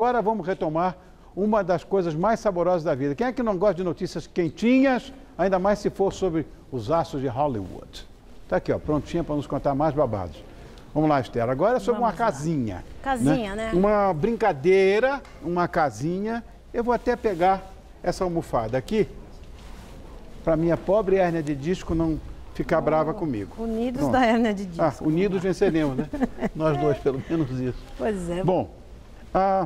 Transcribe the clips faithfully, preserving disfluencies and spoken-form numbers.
Agora vamos retomar uma das coisas mais saborosas da vida. Quem é que não gosta de notícias quentinhas, ainda mais se for sobre os astros de Hollywood? Está aqui, ó, prontinha para nos contar mais babados. Vamos lá, Esther. Agora é sobre Vamos uma casinha. lá. Casinha, né? né? Uma brincadeira, uma casinha. Eu vou até pegar essa almofada aqui, para minha pobre hérnia de disco não ficar oh, brava comigo. Unidos Pronto. da hérnia de disco. Ah, unidos venceremos, né? Nós dois, pelo menos isso. Pois é. Bom, ah,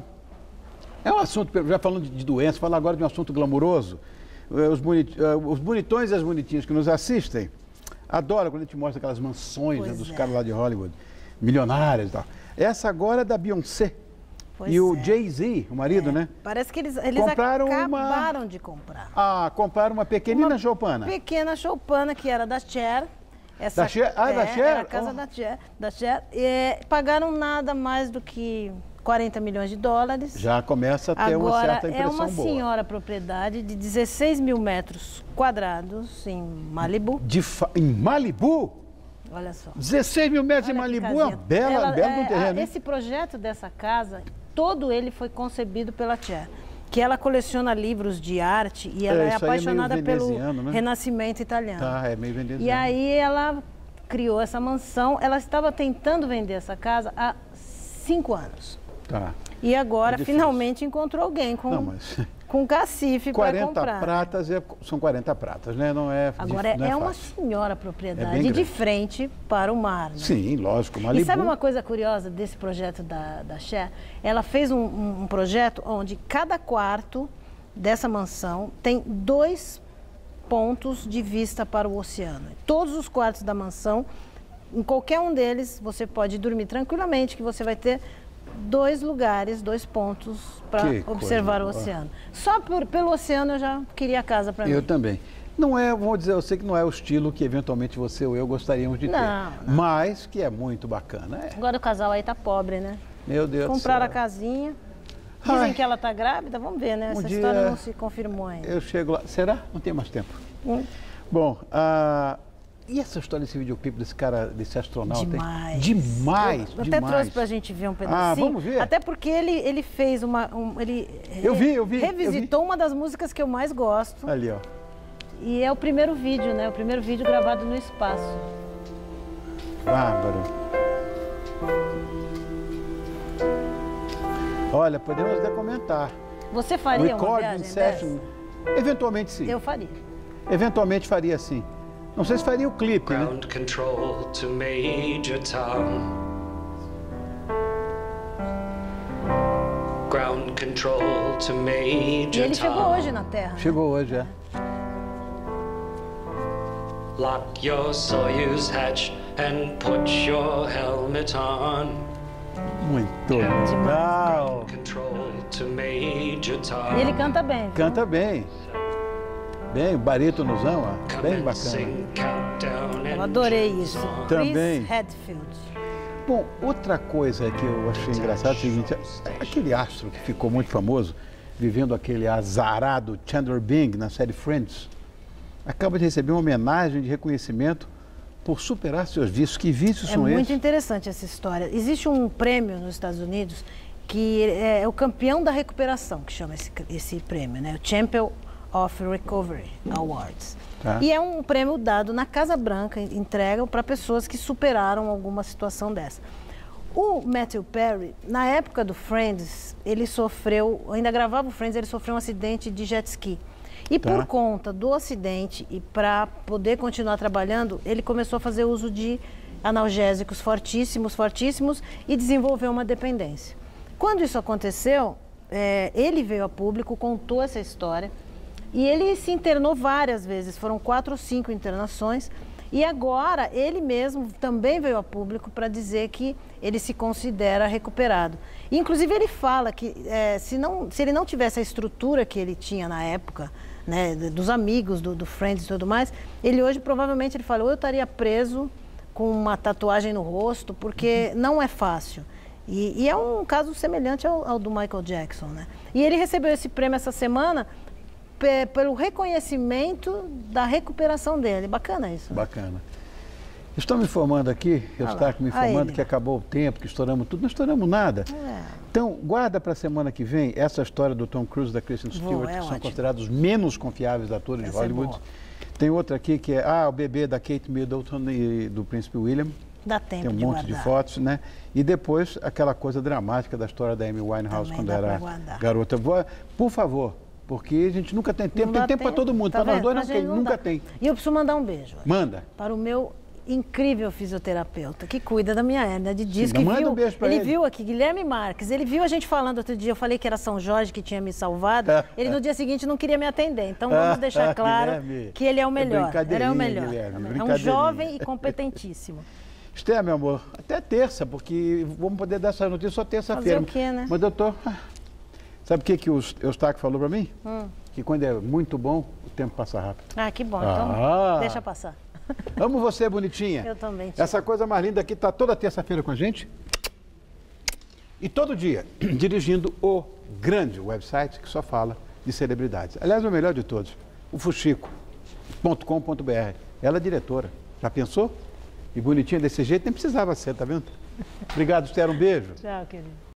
é um assunto, já falando de doença, falando agora de um assunto glamuroso. Os, bonit, os bonitões e as bonitinhas que nos assistem adoram quando a gente mostra aquelas mansões, né, dos é. caras lá de Hollywood, milionários e tal. Essa agora é da Beyoncé. Pois e o é. Jay-Z, o marido, é. né? Parece que eles, eles compraram acabaram uma... de comprar. Ah, compraram uma pequenina uma choupana. pequena choupana que era da Cher. Essa, da Cher? Ah, é, da Cher? Era a casa oh. da Cher. Da Cher e pagaram nada mais do que quarenta milhões de dólares. Já começa a ter Agora, uma certa impressão boa. É uma senhora propriedade de dezesseis mil metros quadrados em Malibu. De fa... Em Malibu? Olha só. dezesseis mil metros Olha em Malibu é uma bela, Ela, bela é, do terreno. Esse projeto dessa casa, todo ele foi concebido pela Cher. Que ela coleciona livros de arte e ela é, é apaixonada é pelo né? Renascimento italiano. Tá, é meio veneziano. E aí ela criou essa mansão. Ela estava tentando vender essa casa há cinco anos. Tá. E agora, é finalmente, encontrou alguém com, não, mas... com cacife para comprar. quarenta pratas, é, são quarenta pratas, né? Não é Agora, de, não é, é uma fácil. senhora propriedade é de frente para o mar. Né? Sim, lógico. Malibu... E sabe uma coisa curiosa desse projeto da, da Cher? Ela fez um, um, um projeto onde cada quarto dessa mansão tem dois pontos de vista para o oceano. Todos os quartos da mansão, em qualquer um deles, você pode dormir tranquilamente, que você vai ter dois lugares, dois pontos para observar coisa. o oceano. Só por, pelo oceano eu já queria a casa para mim. Eu também. Não é, vou dizer, eu sei que não é o estilo que eventualmente você ou eu gostaríamos de não, ter. Não. Mas que é muito bacana. É. Agora o casal aí tá pobre, né? Meu Deus Compraram do a céu. casinha. Dizem Ai. que ela tá grávida, vamos ver, né? Um Essa dia história não se confirmou ainda. Eu chego lá. Será? Não tem mais tempo. Hum. Bom, uh, e essa história desse videoclipe desse cara, desse astronauta? Demais. Demais, eu, eu demais. até trouxe pra gente ver um pedacinho. Ah, vamos ver? Até porque ele, ele fez uma... Um, ele eu vi, eu vi. Revisitou eu vi. uma das músicas que eu mais gosto. Ali, ó. E é o primeiro vídeo, né? O primeiro vídeo gravado no espaço. Bárbaro. Olha, podemos até comentar. Você faria uma Recording viagem session. dessa? Eventualmente sim. Eu faria. Eventualmente faria sim. Não sei se faria o clipe, né? Ground control to Major Tom. Ground control to Major Tom. E ele chegou hoje na Terra. Chegou né? hoje, é. Lock your Soyuz hatch and put your helmet on. Muito legal. Ground control to Major Tom. E ele canta bem. Viu? Canta bem. Bem, o barítonozão, ó, bem bacana. Eu adorei isso. Também. Chris Hadfield. Bom, outra coisa que eu achei engraçado é o seguinte, aquele astro que ficou muito famoso, vivendo aquele azarado Chandler Bing na série Friends, acaba de receber uma homenagem de reconhecimento por superar seus vícios. Que vícios é são esses? É muito interessante essa história. Existe um prêmio nos Estados Unidos que é o campeão da recuperação, que chama esse, esse prêmio, né? O Champion of Recovery Awards. Tá. E é um prêmio dado na Casa Branca, entregam para pessoas que superaram alguma situação dessa. O Matthew Perry, na época do Friends, ele sofreu, ainda gravava o Friends, ele sofreu um acidente de jet ski. E tá. por conta do acidente e para poder continuar trabalhando, ele começou a fazer uso de analgésicos fortíssimos, fortíssimos e desenvolveu uma dependência. Quando isso aconteceu, é, ele veio a público, contou essa história. E ele se internou várias vezes, foram quatro ou cinco internações. E agora ele mesmo também veio a público para dizer que ele se considera recuperado. E, inclusive ele fala que é, se, não, se ele não tivesse a estrutura que ele tinha na época, né, dos amigos, do, do Friends e tudo mais, ele hoje provavelmente ele fala, ou eu estaria preso com uma tatuagem no rosto, porque não é fácil. E, e é um caso semelhante ao, ao do Michael Jackson, né? E ele recebeu esse prêmio essa semana pelo reconhecimento da recuperação dele. Bacana isso. Bacana. Estou me informando aqui, eu ah estava me informando ah, que acabou o tempo, que estouramos tudo. Não estouramos nada. É. Então, guarda para a semana que vem essa história do Tom Cruise e da Kristen Stewart, Vou, é que são ótimo. considerados os menos confiáveis atores de Essa é Hollywood. boa. Tem outra aqui que é ah, o bebê da Kate Middleton e do Príncipe William. Dá tempo Tem um de monte guardar. de fotos, né? E depois aquela coisa dramática da história da Amy Winehouse Também quando dá pra era guardar. garota. Vou- Por favor, porque a gente nunca tem tempo. Não Tem dá tempo para todo mundo. tá Para nós vendo? dois Pra não gente tem, nunca dá. tem. E eu preciso mandar um beijo Manda. para o meu incrível fisioterapeuta, que cuida da minha hérnia de disco. Sim, que manda viu, um beijo pra ele, ele. viu aqui, Guilherme Marques, ele viu a gente falando outro dia, eu falei que era São Jorge que tinha me salvado, ele no dia seguinte não queria me atender. Então vamos deixar claro Guilherme, que ele é o é melhor. Ele é o brincadeirinha, melhor. Guilherme, É um brincadeirinha. jovem e competentíssimo. Esther, meu amor, até terça, porque vamos poder dar essa notícia só terça-feira. Fazer o quê, né? Mas, doutor, ah, sabe o que, que o Eustáquio falou para mim? Hum. Que quando é muito bom, o tempo passa rápido. Ah, que bom. Ah. Então deixa passar. Amo você, bonitinha. Eu também te Essa coisa mais linda aqui está toda terça-feira com a gente. E todo dia, dirigindo o grande website que só fala de celebridades. Aliás, o melhor de todos, o fuxico ponto com ponto br. Ela é diretora. Já pensou? E bonitinha desse jeito, nem precisava ser, tá vendo? Obrigado, Esther. Um beijo. Tchau, querido.